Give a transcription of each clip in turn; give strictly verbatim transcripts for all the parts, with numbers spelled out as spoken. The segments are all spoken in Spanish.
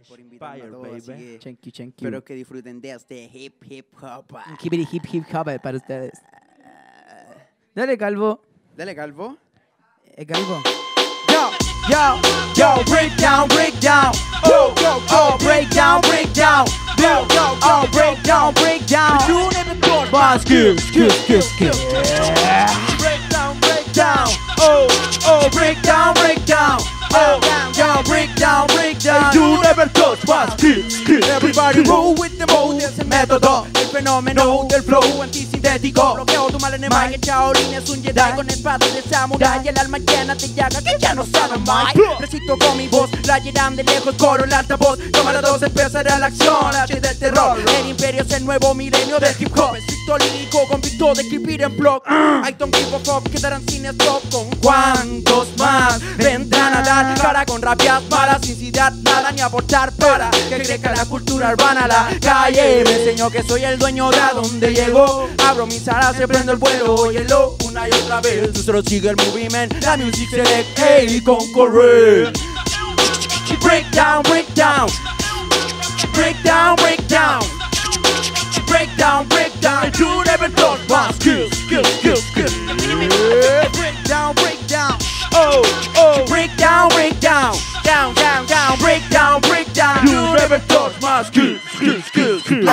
por invitarme a todos, así que Thank you, thank you. espero que disfruten de este hip hip hop. Hippity hip hip hop para ustedes. Dale, Calvo. Dale, Calvo. Eh, Calvo. Yo, yo, yo, break down, break down. Oh, oh, oh, break down, break down. Yo, yo, oh, break down, break down. You never thought about skills, skills, skills, skills. Break down, break down. Oh, oh, break down, break down. Oh, yo, break down, break down. You never thought about skills, skills. Everybody roll with the mode, es el método, el fenómeno del flow antisintético. Bloqueo tu mal enemigo, que Shaolin es un Jedi con espada de samurai. El alma llena de llaga que ya no sabe más. Recito con mi voz, la llenan de lejos, coro el altavoz. Toma la dos, empezará la acción, H del terror. El imperio es el nuevo milenio del hip hop. Estricto lírico, convicto de keep it en block. I don't give a fuck, quedarán sin stop. Con cuantos más vendrán a dar cara con rabias malas, sin ciudad nada ni aportar para que crezca la cultura urbana. La calle me enseñó que soy el dueño de a donde llego. Abro mis alas, se prendo el vuelo, óyelo una y otra vez. Tú solo sigue el moviment, la music select, hey, con correr. Break down, break down. Break down, break down. Break down, break down. You never thought about skills, skills, skills, skills. Yeah. Break down, break down. Oh, oh. Break down, break down. Down, down, down. Break down, break down. You never thought about skills, skills, skills, skills.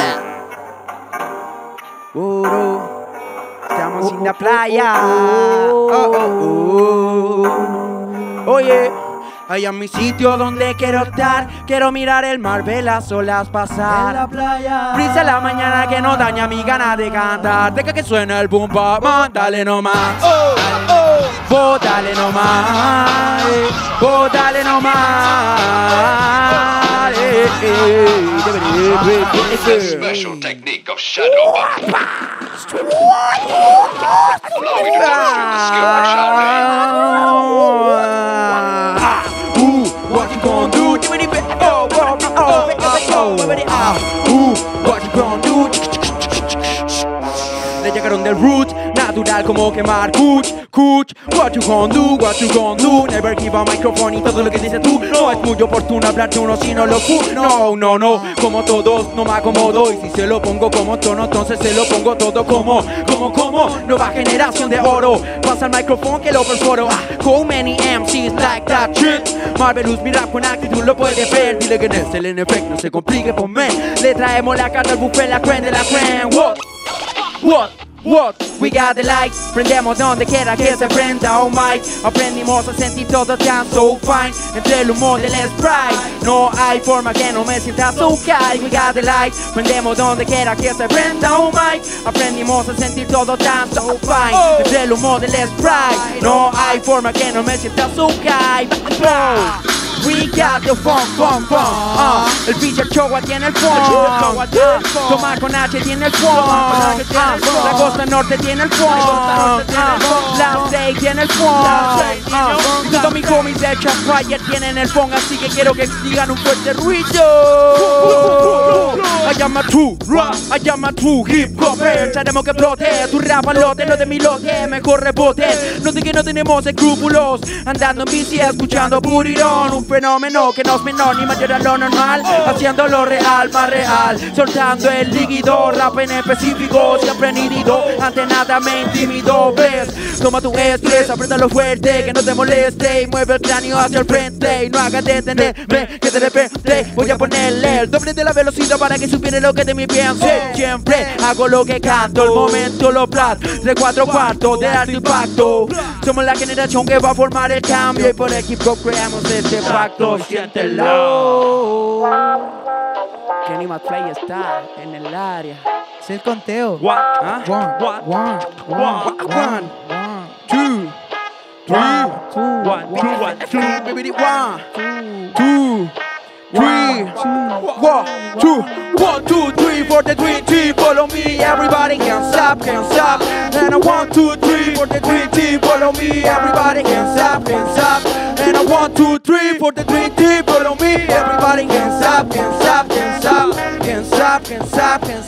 Oh, estamos en la playa. Oh, oh, oh. Oye. Allá en mi sitio donde quiero estar, quiero mirar el mar, ver las olas pasar. En la playa. Brisa en la mañana que no daña mi gana de cantar. Deja que suene el boom bap, dale nomás. Oh, oh. Vos dale nomás. Eh. Vos dale nomás. Eh, eh. It's a special technique of shadow bombing. Allow me to demonstrate the skill of Shaolin. What you gonna do? Give me the bit. Oh, oh, oh, oh, oh, oh, oh. What you gonna do? Le llegaron del root, natural como quemar kuch, kuch. What you gonna do? What you gonna do? Never give a microphone y todo lo que dices tú. No es muy oportuno hablar de uno si no lo fu. No, no, no, como todos, no me acomodo. Y si se lo pongo como tono, entonces se lo pongo todo como, como, como. Nueva generación de oro. Pasa el micrófono que lo perforo. Ah, how many M Cs like that shit? Marvelous, mi rap con actitud lo puedes ver. Dile que en este el efecto no se complique por men. Le traemos la carta al buffet, la creme de la creme. What? What? What? We got the light. Prendemos donde quiera que se prenda un mic. Aprendimos a sentir todo tan so fine. Entre el humor del Sprite no hay forma que no me sienta so high. We got the light. Prendemos donde quiera que se prenda un mic. Aprendimos a sentir todo tan so fine. Entre el humor del Sprite no hay forma que no me sienta so high. Oh. We got the funk, funk, funk. Uh, el feature Chowa tiene el funk. Uh, Tomar con H tiene el funk. Uh, la costa norte tiene el funk. Uh, la seis tiene el funk. Uh, todos mis homies de Champfire tienen el funk, así que quiero que digan un fuerte ruido. I am a true rap, I am a true hip hopper. Sabemos que explote tu rap al lote, no de mi lote, mejor rebote. No de que no tenemos escrúpulos, andando en bici escuchando Purirón. Un fenómeno que no es menor ni mayor a lo normal, haciendo lo real, más real, soltando el líquido, rap en específico, siempre nítido, ante nada me intimido, ves, toma tu estrés, apriétalo fuerte, que no te moleste, y mueve el cráneo hacia el frente, y no hagas detenerme, que de repente voy a ponerle el doble de la velocidad para que supiera lo que de mí piense, siempre hago lo que canto, el momento lo plato, de cuatro cuartos de alto impacto, somos la generación que va a formar el cambio, y por el hip hop creamos este pacto, siéntelo. Kenny McFly está en el área. Es el conteo. One, ¿ah? One, one, one, one, one, one, two, three, two, one, two, one, two, baby, one, two, two, three, one, two, one, two, three, for the three, three, follow me, everybody can't stop, can't stop. And a one, two, three, for the three, three, follow me, everybody can't stop, can't stop. And a one, two, three, for the three, three, follow me, everybody can't stop, can't stop, can't stop, can't stop, can't stop, can't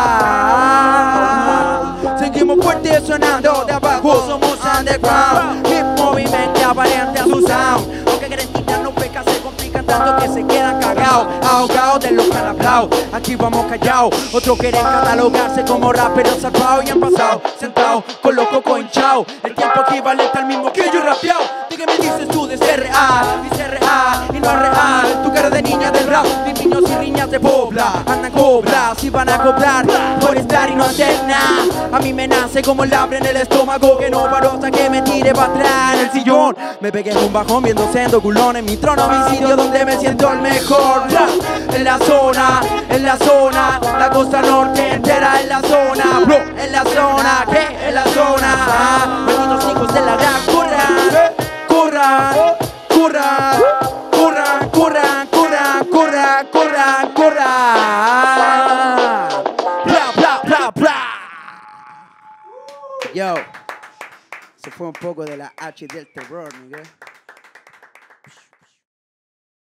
stop. Seguimos fuerte sonando de abajo, somos underground. Hip movement que aparenta su sound. Aunque garantizan no peca, se complican tanto que se quedan cagados. callao, ahogao de los que han hablado. Aquí vamos callao, otros quieren catalogarse como raperos salvados y han pasado sentado con los cocos hinchados. El tiempo equivalente al mismo que yo rapeado. ¿De qué me dices tú de C R A? Dice R A y no es real. Tu cara de niña del rap, de niños y riñas de pobla. Andan cobras y van a cobrar por estar y no hacer nada. A mí me nace como el hambre en el estómago, que no paro hasta que me tire para atrás en el sillón. Me pegué en un bajón viendo sendo culón en mi trono, mi sitio donde me siento el mejor. En la zona, en la zona, la costa norte entera en la zona, bro, en la zona, ¿qué? En la zona. Ah, malditos hijos de la gran corran, corran, corran, corran, corran, corran, corran, corran, corran. Bla, bla, bla, bla. Yo, se fue un poco de la H del terror, Miguel.